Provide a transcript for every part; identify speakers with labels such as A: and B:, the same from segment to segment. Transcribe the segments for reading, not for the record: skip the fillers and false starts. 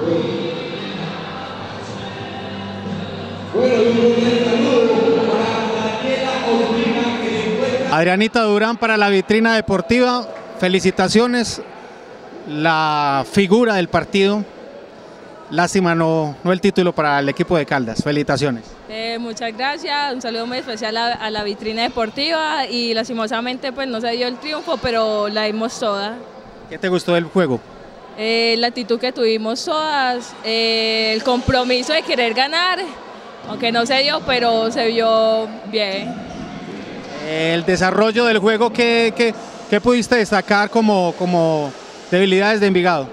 A: Adrianita Durán para la vitrina deportiva, felicitaciones, la figura del partido. Lástima no el título para el equipo de Caldas, felicitaciones.
B: Muchas gracias, un saludo muy especial a la vitrina deportiva y lastimosamente pues no se dio el triunfo, pero la dimos toda.
A: ¿Qué te gustó del juego?
B: La actitud que tuvimos todas, el compromiso de querer ganar, aunque no se dio, pero se vio bien.
A: El desarrollo del juego, ¿qué pudiste destacar como debilidades de Envigado?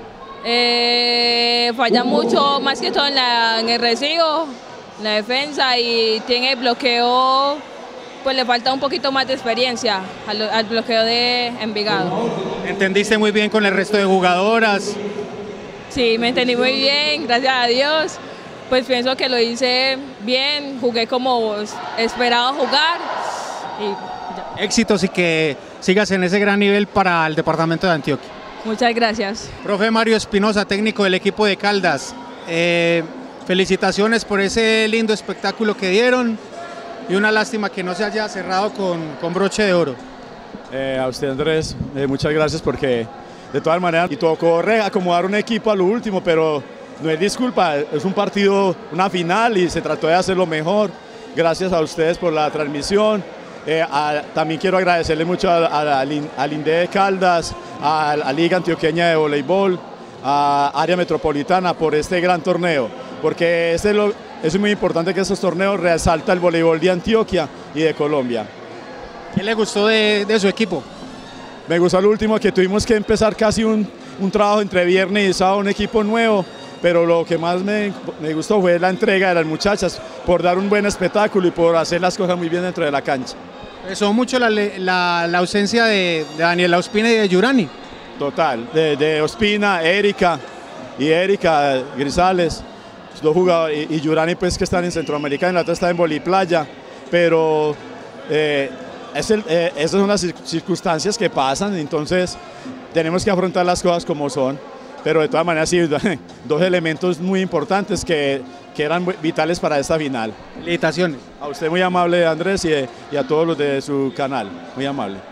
B: Falla mucho, más que todo en el recibo, en la defensa, y tiene el bloqueo, pues le falta un poquito más de experiencia al bloqueo de Envigado.
A: ¿Entendiste muy bien con el resto de jugadoras?
B: Sí, me entendí muy bien, gracias a Dios. Pues pienso que lo hice bien, jugué como esperaba jugar. Y ya.
A: Éxitos y que sigas en ese gran nivel para el departamento de Antioquia.
B: Muchas gracias.
A: Profe Mario Espinosa, técnico del equipo de Caldas, felicitaciones por ese lindo espectáculo que dieron y una lástima que no se haya cerrado con broche de oro.
C: A usted, Andrés, muchas gracias, porque de todas maneras y tocó acomodar un equipo a lo último, pero no es disculpa, es un partido, una final, y se trató de hacerlo mejor. Gracias a ustedes por la transmisión. También quiero agradecerle mucho al INDE de Caldas, a la Liga Antioqueña de Voleibol, a Área Metropolitana por este gran torneo, porque es muy importante que estos torneos resaltan el voleibol de Antioquia y de Colombia.
A: ¿Qué le gustó de su equipo?
C: Me gustó el último, que tuvimos que empezar casi un trabajo entre viernes y sábado, un equipo nuevo, pero lo que más me gustó fue la entrega de las muchachas por dar un buen espectáculo y por hacer las cosas muy bien dentro de la cancha.
A: Pesó mucho la ausencia de Daniela Ospina y de Yurani.
C: Total, de Ospina, Erika Grisales, dos jugadores, y Yurani, pues, que están en Centroamérica, y la otra está en Boliplaya, pero esas son las circunstancias que pasan, entonces tenemos que afrontar las cosas como son, pero de todas maneras sí, dos elementos muy importantes que eran vitales para esta final.
A: Felicitaciones.
C: A usted muy amable, Andrés, y a todos los de su canal, muy amable.